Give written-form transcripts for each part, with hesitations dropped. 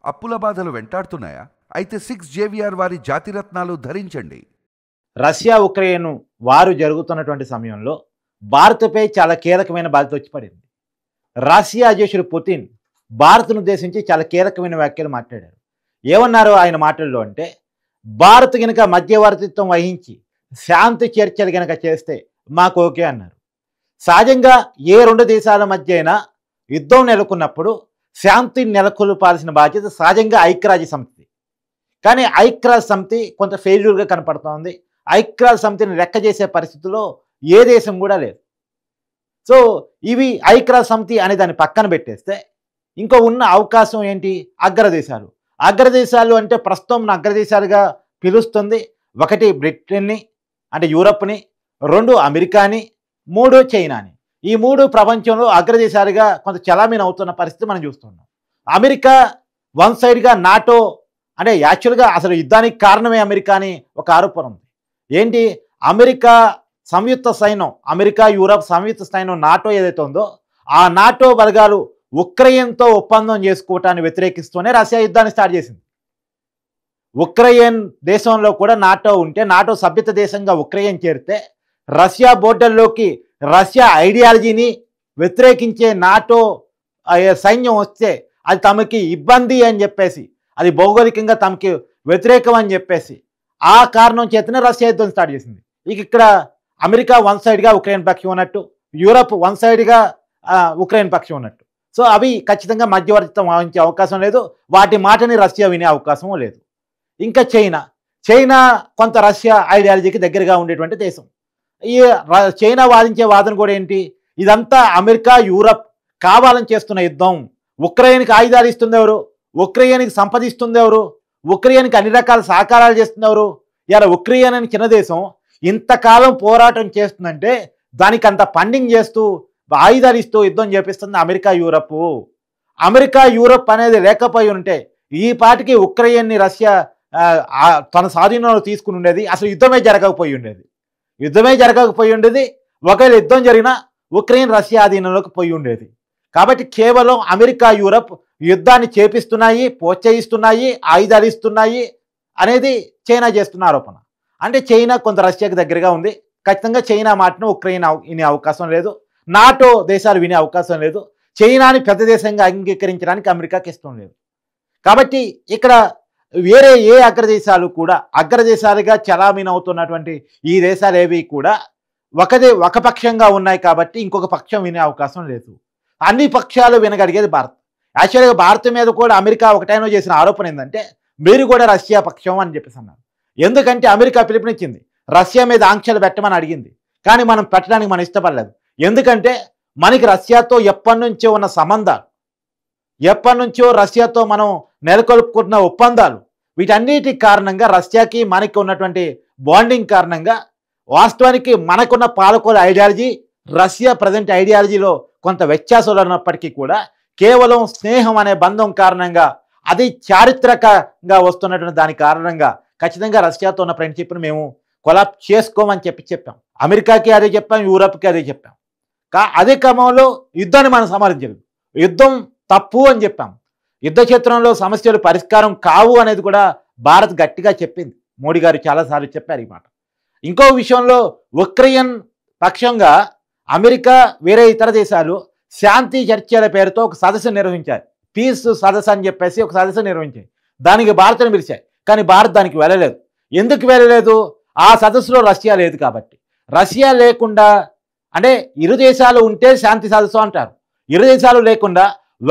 అప్పుల బాధలు వెంటాడుతున్నాయా? అయితే 6 JVR వారి జాతిరత్నాలు ధరించండి. రష్యా ఉక్రెయిన్ వారు జరుగుతున్నటువంటి సమయంలో భారత్పై చాలా కీలకమైన బాధ్యత వచ్చి పడింది. రష్యా అధ్యక్షుడు పుతిన్ భారత్ను ఉద్దేశించి చాలా కీలకమైన వ్యాఖ్యలు మాట్లాడారు. ఏమన్నారు ఆయన మాటల్లో అంటే, భారత్ గనక మధ్యవర్తిత్వం వహించి శాంతి చర్చలు గనక చేస్తే మాకు ఓకే అన్నారు. సహజంగా ఏ రెండు దేశాల మధ్య అయినా యుద్ధం నెలకొన్నప్పుడు శాంతిని నెలకొల్పాల్సిన బాధ్యత సహజంగా ఐక్యరాజ్య సమితి. కానీ ఐక్యరాజ్య సమితి కొంత ఫెయిల్యూర్గా కనపడుతోంది. ఐక్యరాజ్య సమితిని లెక్క చేసే పరిస్థితిలో ఏ దేశం కూడా లేదు. సో ఇవి ఐక్యరాజ్య సమితి అనే దాన్ని పక్కన పెట్టేస్తే ఇంకో ఉన్న అవకాశం ఏంటి? అగ్రదేశాలు. అగ్రదేశాలు అంటే ప్రస్తుతం అగ్రదేశాలుగా పిలుస్తుంది. 1 బ్రిటన్ని అంటే యూరప్ని, 2 అమెరికాని, 3 చైనాని. ఈ 3 ప్రపంచంలో అగ్రదేశాలుగా కొంత చలామణి అవుతున్న పరిస్థితి మనం చూస్తున్నాం. అమెరికా వన్ సైడ్గా నాటో అంటే యాక్చువల్గా అసలు యుద్ధానికి కారణమే అమెరికా అని ఒక ఆరోపణ ఉంది. ఏంటి? అమెరికా సంయుక్త సైన్యం, అమెరికా యూరప్ సంయుక్త సైన్యం నాటో ఏదైతే ఉందో ఆ నాటో బలగాలు ఉక్రెయిన్తో ఒప్పందం చేసుకోవటాన్ని వ్యతిరేకిస్తూనే రష్యా యుద్ధాన్ని స్టార్ట్ చేసింది. ఉక్రెయిన్ దేశంలో కూడా నాటో ఉంటే, నాటో సభ్యత దేశంగా ఉక్రెయిన్ చేరితే రష్యా బోర్డర్లోకి రష్యా ఐడియాలజీని వ్యతిరేకించే నాటో సైన్యం వస్తే అది తమకి ఇబ్బంది అని చెప్పేసి, అది భౌగోళికంగా తమకి వ్యతిరేకం అని చెప్పేసి ఆ కారణం చేతనే రష్యా యుద్ధం స్టార్ట్ చేసింది. ఇక్కడ అమెరికా వన్ సైడ్గా ఉక్రెయిన్ పక్షం ఉన్నట్టు, యూరప్ వన్ సైడ్గా ఉక్రెయిన్ పక్షం ఉన్నట్టు. సో అవి ఖచ్చితంగా మధ్యవర్తిత్వం వహించే అవకాశం లేదు. వాటి మాటని రష్యా వినే అవకాశం లేదు. ఇంకా చైనా కొంత రష్యా ఐడియాలజీకి దగ్గరగా ఉండేటువంటి దేశం. ఈ చైనా వాదించే వాదన కూడా ఏంటి? ఇదంతా అమెరికా యూరప్ కావాలని చేస్తున్న యుద్ధం. ఉక్రెయిన్కి ఆయుధాలు ఇస్తుంది ఎవరు? ఉక్రెయిన్కి సంపద ఇస్తుంది ఎవరు? ఉక్రెయిన్కి అన్ని రకాల సహకారాలు చేస్తుంది ఎవరు? ఇలా ఉక్రెయిన్ అని చిన్న దేశం ఇంతకాలం పోరాటం చేస్తుందంటే దానికి అంత ఫండింగ్ చేస్తూ ఆయుధాలు ఇస్తూ యుద్ధం చేపిస్తుంది అమెరికా యూరప్. అమెరికా యూరప్ అనేది లేకపోయి ఉంటే ఈ పాటికి ఉక్రెయిన్ని రష్యా తన స్వాధీనంలో తీసుకుని ఉండేది. అసలు యుద్ధమే జరగకపోయి ఉండేది. ఒకవేళ యుద్ధం జరిగినా ఉక్రెయిన్ రష్యా ఆధీనంలోకి పోయి ఉండేది. కాబట్టి కేవలం అమెరికా యూరప్ యుద్ధాన్ని చేపిస్తున్నాయి, ప్రోత్సహిస్తున్నాయి, ఆయుధాలు ఇస్తున్నాయి అనేది చైనా చేస్తున్న ఆరోపణ. అంటే చైనా కొంత రష్యాకి దగ్గరగా ఉంది. ఖచ్చితంగా చైనా మాటను ఉక్రెయిన్ వినే అవకాశం లేదు. నాటో దేశాలు వినే అవకాశం లేదు. చైనాని పెద్ద దేశంగా అంగీకరించడానికి అమెరికాకి ఇష్టం లేదు. కాబట్టి ఇక్కడ వేరే ఏ అగ్రదేశాలు కూడా అగ్రదేశాలుగా చలామణి అవుతున్నటువంటి ఈ దేశాలు ఏవి కూడా ఒక పక్షంగా ఉన్నాయి. కాబట్టి ఇంకొక పక్షం వినే అవకాశం లేదు. అన్ని పక్షాలు వినగలిగేది భారత్. యాక్చువల్గా భారత్ మీద కూడా అమెరికా ఒకటైనా చేసిన ఆరోపణ ఏంటంటే మీరు కూడా రష్యా పక్షం అని చెప్పేసి అన్నారు. ఎందుకంటే అమెరికా పిలుపునిచ్చింది, రష్యా మీద ఆంక్షలు పెట్టమని అడిగింది. కానీ మనం పెట్టడానికి మనం ఇష్టపడలేదు. ఎందుకంటే మనకి రష్యాతో ఎప్పటి నుంచో ఉన్న సంబంధాలు, ఎప్పటి నుంచో రష్యాతో మనం నెలకొల్పుకున్న ఒప్పందాలు, వీటన్నిటి కారణంగా రష్యాకి మనకి ఉన్నటువంటి బాండింగ్ కారణంగా వాస్తవానికి మనకున్న పాలకుల ఐడియాలజీ రష్యా ప్రజెంట్ ఐడియాలజీలో కొంత వ్యత్యాసాలు ఉన్నప్పటికీ కూడా కేవలం స్నేహం అనే బంధం కారణంగా, అది చారిత్రకంగా వస్తున్నటువంటి దాని కారణంగా ఖచ్చితంగా రష్యాతో ఉన్న ఫ్రెండ్షిప్ని మేము కొలాప్ చేసుకోమని చెప్పాం. అమెరికాకి అదే చెప్పాం, యూరప్కి అదే చెప్పాం. అదే క్రమంలో యుద్ధాన్ని మనం సమర్థించలేదు. యుద్ధం తప్పు అని చెప్పాం. యుద్ధ క్షేత్రంలో సమస్యలు పరిష్కారం కావు అనేది కూడా భారత్ గట్టిగా చెప్పింది. మోడీ గారు చాలాసార్లు చెప్పారు ఈ మాట. ఇంకో విషయంలో ఉక్రెయిన్ పక్షంగా అమెరికా, వేరే ఇతర దేశాలు శాంతి చర్చల పేరుతో ఒక సదస్సు నిర్వహించారు. పీస్ సదస్సు అని చెప్పేసి ఒక సదస్సు నిర్వహించాయి. దానికి భారత్ను పిలిచాయి. కానీ భారత్ దానికి వెళ్ళలేదు. ఎందుకు వెళ్ళలేదు? ఆ సదస్సులో రష్యా లేదు కాబట్టి. రష్యా లేకుండా అంటే ఇరు దేశాలు ఉంటే శాంతి సదస్సు అంటారు. ఇరు దేశాలు లేకుండా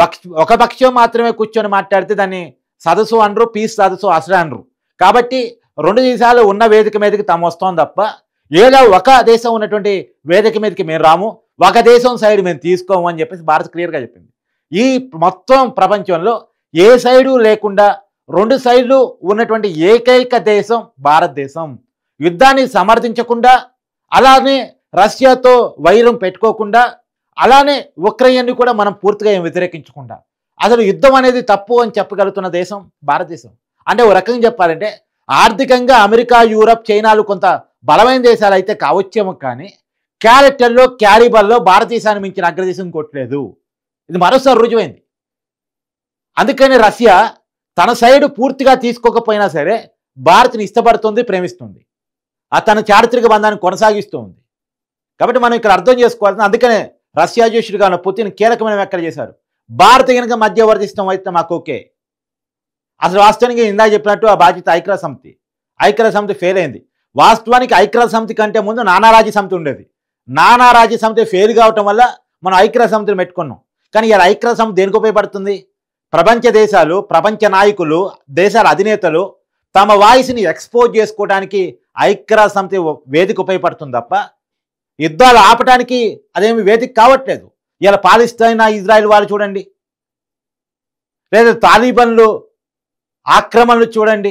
ఒక పక్షం మాత్రమే కూర్చొని మాట్లాడితే దాన్ని సదస్సు అనరు, పీస్ సదస్సు అసలు అనరు. కాబట్టి రెండు దేశాలు ఉన్న వేదిక మీదకి తాము వస్తాం తప్ప ఏదో ఒక దేశం ఉన్నటువంటి వేదిక మీదకి మేము రాము, ఒక దేశం సైడ్ మేము తీసుకోము అని చెప్పేసి భారత్ క్లియర్గా చెప్పింది. ఈ మొత్తం ప్రపంచంలో ఏ సైడు లేకుండా రెండు సైడ్లు ఉన్నటువంటి ఏకైక దేశం భారతదేశం. యుద్ధాన్ని సమర్థించకుండా, అలానే రష్యాతో వైరం పెట్టుకోకుండా, అలానే ఉక్రెయిన్ని కూడా మనం పూర్తిగా వ్యతిరేకించకుండా అసలు యుద్ధం అనేది తప్పు అని చెప్పగలుగుతున్న దేశం భారతదేశం. అంటే ఒక రకంగా చెప్పాలంటే ఆర్థికంగా అమెరికా, యూరప్, చైనాలు కొంత బలమైన దేశాలు అయితే కావచ్చేమో, కానీ క్యారెక్టర్లో, క్యాలిబర్లో భారతదేశాన్ని మించిన అగ్రదేశం కొట్టలేదు. ఇది మరోసారి రుజువైంది. అందుకని రష్యా తన సైడ్ పూర్తిగా తీసుకోకపోయినా సరే భారత్ని ఇష్టపడుతుంది, ప్రేమిస్తుంది. తన చారిత్రక బంధాన్ని కొనసాగిస్తూ ఉంది. కాబట్టి మనం ఇక్కడ అర్థం చేసుకోవాల్సింది, అందుకనే రష్యా అధ్యక్షుడిగా ఉన్న పుతిన్ కీలకమైన వ్యాఖ్యలు చేశారు. భారత్ కనుక మధ్యవర్తిస్తాం అయితే మాకు ఓకే. అసలు వాస్తవానికి ఇందాక చెప్పినట్టు ఆ బాధ్యత ఐక్యరాజ్య సమితి ఫెయిల్ అయింది. వాస్తవానికి ఐక్యరాజ్య సమితి కంటే ముందు నానారాజ్య సమితి ఉండేది. నానారాజ్య సమితి ఫెయిల్ కావటం వల్ల మనం ఐక్యరాజ్య సమితిని పెట్టుకున్నాం. కానీ ఇలా ఐక్యరాజ్య సమితి దేనికి ఉపయోగపడుతుంది? ప్రపంచ దేశాలు, ప్రపంచ నాయకులు, దేశాల అధినేతలు తమ వాయిస్ని ఎక్స్పోజ్ చేసుకోవడానికి ఐక్యరాజ్య సమితి వేదిక ఉపయోగపడుతుంది తప్ప యుద్ధాలు ఆపడానికి అదేమి వేదిక కావట్లేదు. ఇలా పాలిస్తైన్, ఇజ్రాయెల్ వాళ్ళు చూడండి, లేదా తాలిబాన్లు ఆక్రమణలు చూడండి,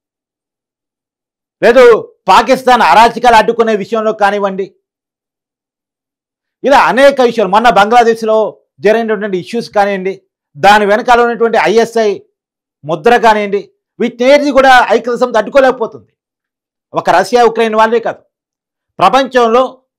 లేదు పాకిస్తాన్ అరాచకాలు అడ్డుకునే విషయంలో కానివ్వండి, ఇలా అనేక విషయాలు, మొన్న బంగ్లాదేశ్లో జరిగినటువంటి ఇష్యూస్ కానివ్వండి, దాని వెనకాల ఉన్నటువంటి ISI ముద్ర కానివ్వండి, వీటినేది కూడా ఐక్యరాజ్య సమితి అడ్డుకోలేకపోతుంది. ఒక రష్యా ఉక్రెయిన్ వాళ్ళే కాదు, ప్రపంచంలో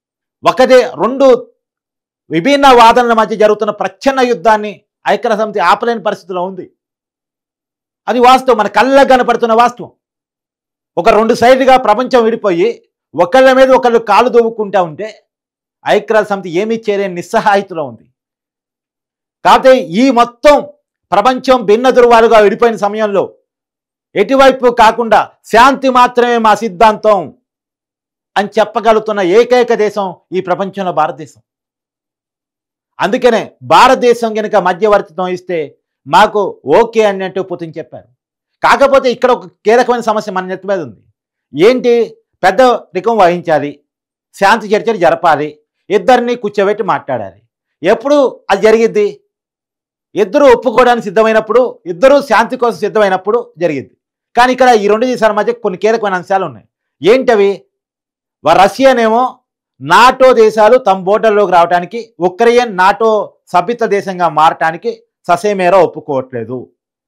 రెండు విభిన్న వాదనల మధ్య జరుగుతున్న ప్రచ్ఛన్న యుద్ధాన్ని ఐక్యరాజ్య సమితి ఆపలేని పరిస్థితిలో ఉంది. అది వాస్తవం, మన కళ్ళకు కనపడుతున్న వాస్తవం. ఒక రెండు సైడ్లుగా ప్రపంచం విడిపోయి ఒకళ్ళ మీద ఒకళ్ళు కాలు దూవుకుంటా ఉంటే ఐక్యరాజ్య సమితి ఏమీ చేయలేని నిస్సహాయతలో ఉంది. కాకపోతే ఈ మొత్తం ప్రపంచం భిన్న ధృవాలుగా విడిపోయిన సమయంలో ఎటువైపు కాకుండా శాంతి మాత్రమే మా సిద్ధాంతం అని చెప్పగలుగుతున్న ఏకైక దేశం ఈ ప్రపంచంలో భారతదేశం. అందుకనే భారతదేశం కనుక మధ్యవర్తిత్వం ఇస్తే మాకు ఓకే అన్నట్టు పుతిన్ చెప్పారు. కాకపోతే ఇక్కడ ఒక కీలకమైన సమస్య మన నెత్తి మీద ఉంది. ఏంటి? పెద్ద రికం వహించాలి, శాంతి చర్చలు జరపాలి, ఇద్దరిని కూర్చోబెట్టి మాట్లాడాలి. ఎప్పుడు అది జరిగిద్ది? ఇద్దరు ఒప్పుకోవడానికి సిద్ధమైనప్పుడు, ఇద్దరు శాంతి కోసం సిద్ధమైనప్పుడు జరిగిద్ది. కానీ ఇక్కడ ఈ రెండు దేశాల మధ్య కొన్ని కీలకమైన అంశాలు ఉన్నాయి. ఏంటవి? రష్యానేమో నాటో దేశాలు తమ బోర్డర్లోకి రావడానికి, ఉక్రెయిన్ నాటో సభ్యత్వ దేశంగా మారటానికి ససేమేరా ఒప్పుకోవట్లేదు.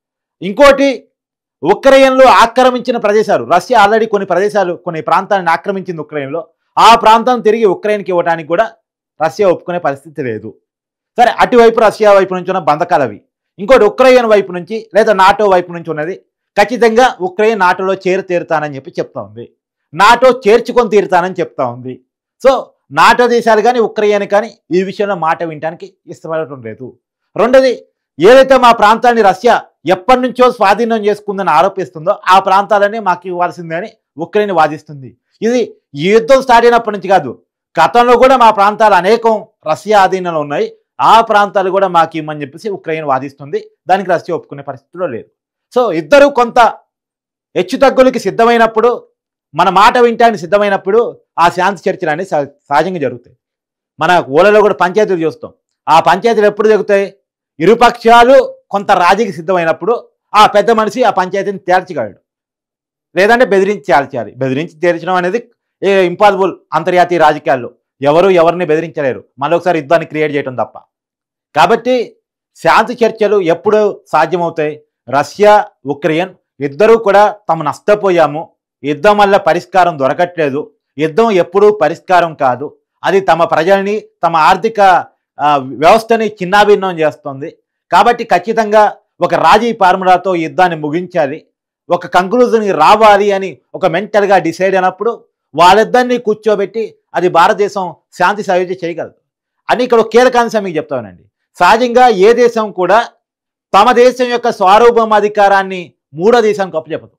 ఇంకోటి, ఉక్రెయిన్లో ఆక్రమించిన ప్రదేశాలు, రష్యా ఆల్రెడీ కొన్ని ప్రాంతాలను ఆక్రమించింది ఉక్రెయిన్లో, ఆ ప్రాంతాన్ని తిరిగి ఉక్రెయిన్కి ఇవ్వడానికి కూడా రష్యా ఒప్పుకునే పరిస్థితి లేదు. సరే, అటువైపు రష్యా వైపు నుంచి ఉన్న బంధకాలు అవి. ఇంకోటి, ఉక్రెయిన్ వైపు నుంచి లేదా నాటో వైపు నుంచి ఉన్నది ఖచ్చితంగా ఉక్రెయిన్ నాటోలో తీరుతానని చెప్పి చెప్తా ఉంది. నాటో చేర్చుకొని తీరుతానని చెప్తా ఉంది. సో నాటో దేశాలు కానీ ఉక్రెయిన్ కానీ ఈ విషయంలో మాట వినడానికి ఇష్టపడటం లేదు. రెండోది, ఏదైతే మా ప్రాంతాన్ని రష్యా ఎప్పటి నుంచో స్వాధీనం చేసుకుందని ఆరోపిస్తుందో ఆ ప్రాంతాలన్నీ మాకు ఇవ్వాల్సిందే అని ఉక్రెయిన్ వాదిస్తుంది. ఇది ఈ యుద్ధం స్టార్ట్ అయినప్పటి నుంచి కాదు, గతంలో కూడా మా ప్రాంతాలు అనేకం రష్యా ఆధీనంలో ఉన్నాయి, ఆ ప్రాంతాలు కూడా మాకు ఇవ్వమని చెప్పేసి ఉక్రెయిన్ వాదిస్తుంది. దానికి రష్యా ఒప్పుకునే పరిస్థితిలో లేదు. సో ఇద్దరు కొంత హెచ్చుతగ్గులకి సిద్ధమైనప్పుడు, మన మాట వింటానికి సిద్ధమైనప్పుడు ఆ శాంతి చర్చలు అనేవి సహజంగా జరుగుతాయి. మన ఊళ్ళలో కూడా పంచాయతీలు చూస్తాం. ఆ పంచాయతీలు ఎప్పుడు జరుగుతాయి? ఇరుపక్షాలు కొంత రాజీకి సిద్ధమైనప్పుడు ఆ పెద్ద మనిషి ఆ పంచాయతీని తేల్చగలడు, లేదంటే బెదిరించి తేల్చాలి. బెదిరించి తేల్చడం అనేది ఇంపాసిబుల్. అంతర్జాతీయ రాజకీయాల్లో ఎవరు ఎవరిని బెదిరించలేరు, మళ్ళీ ఒకసారి యుద్ధాన్ని క్రియేట్ చేయడం తప్ప. కాబట్టి శాంతి చర్చలు ఎప్పుడు సాధ్యమవుతాయి? రష్యా ఉక్రెయిన్ ఇద్దరూ కూడా తాము నష్టపోయాము, యుద్ధం వల్ల పరిష్కారం దొరకట్లేదు, యుద్ధం ఎప్పుడూ పరిష్కారం కాదు, అది తమ ప్రజల్ని తమ ఆర్థిక వ్యవస్థని చిన్నాభిన్నం చేస్తుంది. కాబట్టి ఖచ్చితంగా ఒక రాజీ ఫార్ములాతో యుద్ధాన్ని ముగించాలి, ఒక కంక్లూజన్కి రావాలి అని ఒక మెంటల్గా డిసైడ్ అయినప్పుడు వాళ్ళిద్దరినీ కూర్చోబెట్టి అది భారతదేశం శాంతి సయోధ్య చేయగలదు అని ఇక్కడ ఒక కీలకాంశం మీకు చెప్తానండి. సహజంగా ఏ దేశం కూడా తమ దేశం యొక్క సార్వభౌమాధికారాన్ని మూడో దేశానికి అప్పచెప్పదు.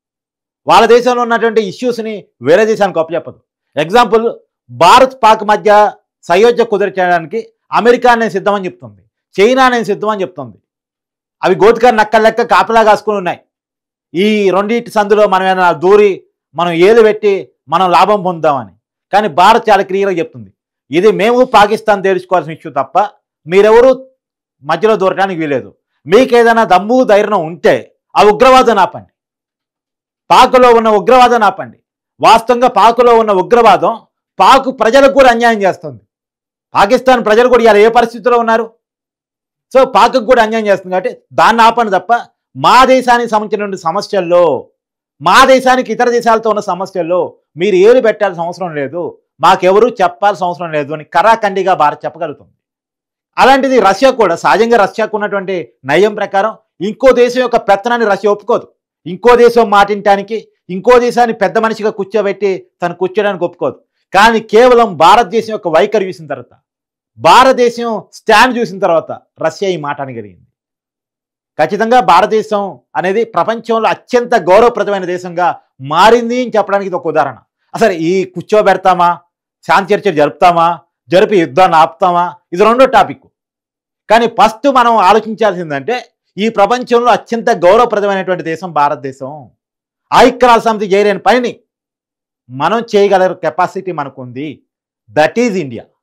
వాళ్ళ దేశంలో ఉన్నటువంటి ఇష్యూస్ని వేరే దేశానికి అప్పచెప్పదు. ఎగ్జాంపుల్, భారత్ పాక్ మధ్య సయోధ్య కుదిర్చడానికి అమెరికా నేను సిద్ధమని చెప్తుంది, చైనా నేను సిద్ధమని చెప్తుంది. అవి గోతికారు నక్కల లెక్క కాపలా కాసుకుని ఉన్నాయి. ఈ రెండింటి సందులో మనం ఏమైనా దూరి మనం ఏలు పెట్టి మనం లాభం పొందామని. కానీ భారత్ చాలా క్లియర్గా చెప్తుంది, ఇది మేము పాకిస్తాన్ తేల్చుకోవాల్సిన ఇష్యూ తప్ప మీరెవరూ మధ్యలో దూరడానికి వీలేదు. మీకు ఏదైనా దమ్ము ధైర్యం ఉంటే ఆ ఉగ్రవాదం ఆపండి, పాకులో ఉన్న ఉగ్రవాదం ఆపండి. వాస్తవంగా పాకులో ఉన్న ఉగ్రవాదం పాకు ప్రజలకు కూడా అన్యాయం చేస్తుంది. పాకిస్తాన్ ప్రజలు కూడా ఇలా ఏ పరిస్థితిలో ఉన్నారు? సో పాకుకు కూడా అన్యాయం చేస్తుంది. కాబట్టి దాన్ని ఆపండి తప్ప మా దేశానికి సంబంధించినటువంటి సమస్యల్లో, మా దేశానికి ఇతర దేశాలతో ఉన్న సమస్యల్లో మీరు ఏలు పెట్టాల్సిన అవసరం లేదు, మాకెవరూ చెప్పాల్సిన అవసరం లేదు అని కరాఖండిగా భారత్ చెప్పగలుగుతుంది. అలాంటిది రష్యా కూడా సహజంగా రష్యాకు ఉన్నటువంటి నయం ప్రకారం ఇంకో దేశం యొక్క పెత్తనాన్ని రష్యా ఒప్పుకోదు. ఇంకో దేశం మాటింటానికి, ఇంకో దేశాన్ని పెద్ద మనిషిగా కూర్చోబెట్టి తను కూర్చోడానికి ఒప్పుకోదు. కానీ కేవలం భారతదేశం యొక్క వైఖరి చూసిన తర్వాత, భారతదేశం స్టాండ్ చూసిన తర్వాత రష్యా ఈ మాట అనగలిగింది. ఖచ్చితంగా భారతదేశం అనేది ప్రపంచంలో అత్యంత గౌరవప్రదమైన దేశంగా మారింది అని చెప్పడానికి ఇది ఒక ఉదాహరణ. అసలు ఈ కూర్చోబెడతామా, శాంతి చర్చలు జరుపుతామా, జరిపి యుద్ధాన్ని ఆపుతామా, ఇది రెండో టాపిక్. కానీ ఫస్ట్ మనం ఆలోచించాల్సిందంటే ఈ ప్రపంచంలో అత్యంత గౌరవప్రదమైనటువంటి దేశం భారతదేశం. ఐక్యరాజ్య సమితి చేయలేని పనిని మనం చేయగల కెపాసిటీ మనకుంది. That is India.